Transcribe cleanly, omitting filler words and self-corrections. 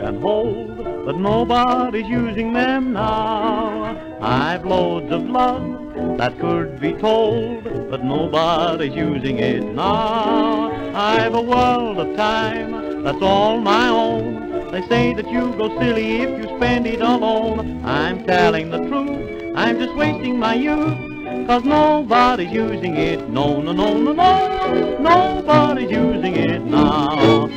can hold, but nobody's using them now. I've loads of love that could be told, but nobody's using it now. I've a world of time that's all my own. They say that you go silly if you spend it alone. I'm telling the truth, I'm just wasting my youth, 'cause nobody's using it. No, no, no, no, no, nobody's using it now.